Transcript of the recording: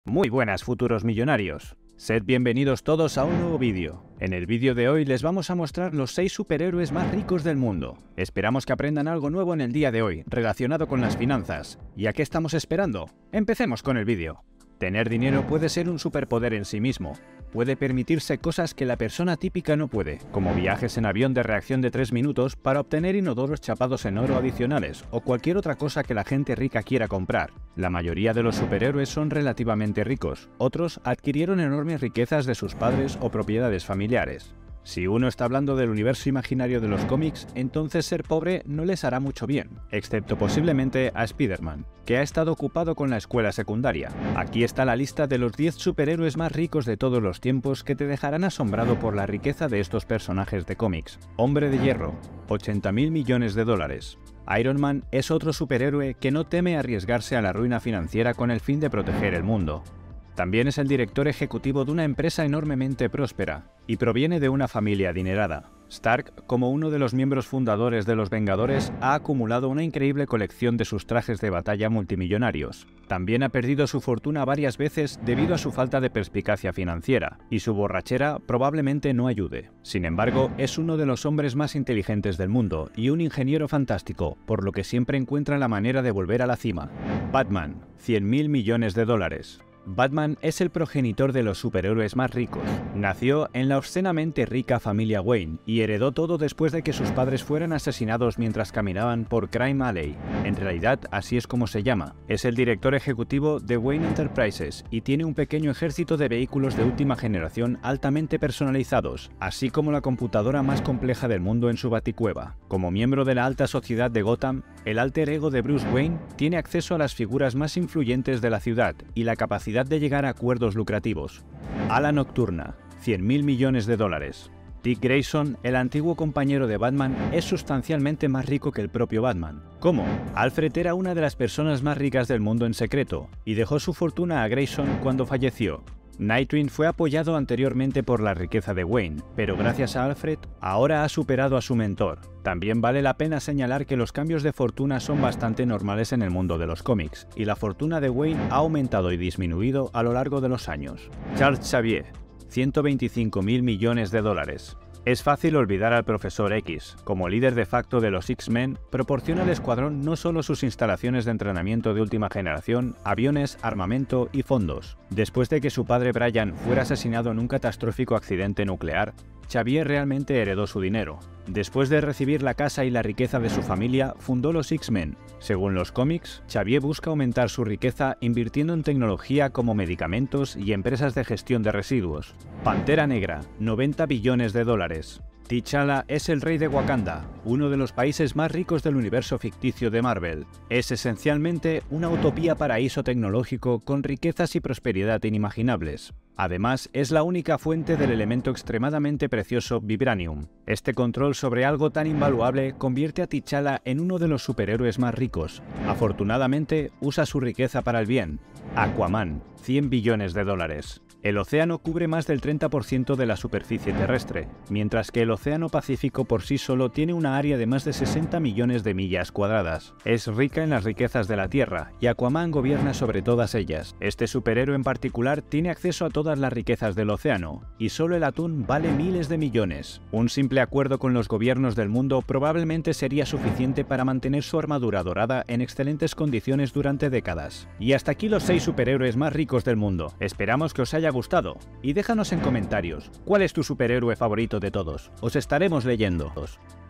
Muy buenas, futuros millonarios. Sed bienvenidos todos a un nuevo vídeo. En el vídeo de hoy les vamos a mostrar los 6 superhéroes más ricos del mundo. Esperamos que aprendan algo nuevo en el día de hoy, relacionado con las finanzas. ¿Y a qué estamos esperando? Empecemos con el vídeo. Tener dinero puede ser un superpoder en sí mismo. Puede permitirse cosas que la persona típica no puede, como viajes en avión de reacción de 3 minutos para obtener inodoros chapados en oro adicionales o cualquier otra cosa que la gente rica quiera comprar. La mayoría de los superhéroes son relativamente ricos, otros adquirieron enormes riquezas de sus padres o propiedades familiares. Si uno está hablando del universo imaginario de los cómics, entonces ser pobre no les hará mucho bien, excepto posiblemente a Spider-Man, que ha estado ocupado con la escuela secundaria. Aquí está la lista de los 10 superhéroes más ricos de todos los tiempos que te dejarán asombrado por la riqueza de estos personajes de cómics. Hombre de Hierro, 80.000 millones de dólares. Iron Man es otro superhéroe que no teme arriesgarse a la ruina financiera con el fin de proteger el mundo. También es el director ejecutivo de una empresa enormemente próspera, y proviene de una familia adinerada. Stark, como uno de los miembros fundadores de los Vengadores, ha acumulado una increíble colección de sus trajes de batalla multimillonarios. También ha perdido su fortuna varias veces debido a su falta de perspicacia financiera, y su borrachera probablemente no ayude. Sin embargo, es uno de los hombres más inteligentes del mundo y un ingeniero fantástico, por lo que siempre encuentra la manera de volver a la cima. Batman, 100.000 millones de dólares. Batman es el progenitor de los superhéroes más ricos. Nació en la obscenamente rica familia Wayne y heredó todo después de que sus padres fueran asesinados mientras caminaban por Crime Alley. En realidad, así es como se llama. Es el director ejecutivo de Wayne Enterprises y tiene un pequeño ejército de vehículos de última generación altamente personalizados, así como la computadora más compleja del mundo en su baticueva. Como miembro de la alta sociedad de Gotham, el alter ego de Bruce Wayne tiene acceso a las figuras más influyentes de la ciudad y la capacidad de llegar a acuerdos lucrativos. Ala Nocturna, 100.000 millones de dólares. Dick Grayson, el antiguo compañero de Batman, es sustancialmente más rico que el propio Batman. ¿Cómo? Alfred era una de las personas más ricas del mundo en secreto, y dejó su fortuna a Grayson cuando falleció. Nightwing fue apoyado anteriormente por la riqueza de Wayne, pero gracias a Alfred, ahora ha superado a su mentor. También vale la pena señalar que los cambios de fortuna son bastante normales en el mundo de los cómics, y la fortuna de Wayne ha aumentado y disminuido a lo largo de los años. Charles Xavier, 125.000 millones de dólares. Es fácil olvidar al Profesor X. Como líder de facto de los X-Men, proporciona al escuadrón no solo sus instalaciones de entrenamiento de última generación, aviones, armamento y fondos. Después de que su padre Brian fuera asesinado en un catastrófico accidente nuclear, Xavier realmente heredó su dinero. Después de recibir la casa y la riqueza de su familia, fundó los X-Men. Según los cómics, Xavier busca aumentar su riqueza invirtiendo en tecnología como medicamentos y empresas de gestión de residuos. Pantera Negra, 90 billones de dólares. T'Challa es el rey de Wakanda, uno de los países más ricos del universo ficticio de Marvel. Es esencialmente una utopía paraíso tecnológico con riquezas y prosperidad inimaginables. Además, es la única fuente del elemento extremadamente precioso Vibranium. Este control sobre algo tan invaluable convierte a T'Challa en uno de los superhéroes más ricos. Afortunadamente, usa su riqueza para el bien. Aquaman, 100 billones de dólares. El océano cubre más del 30% de la superficie terrestre, mientras que el océano Pacífico por sí solo tiene una área de más de 60 millones de millas cuadradas. Es rica en las riquezas de la Tierra, y Aquaman gobierna sobre todas ellas. Este superhéroe en particular tiene acceso a todas las riquezas del océano, y solo el atún vale miles de millones. Un simple acuerdo con los gobiernos del mundo probablemente sería suficiente para mantener su armadura dorada en excelentes condiciones durante décadas. Y hasta aquí los 6 superhéroes más ricos del mundo. Esperamos que os haya gustado, y déjanos en comentarios, ¿cuál es tu superhéroe favorito de todos? Os estaremos leyendo.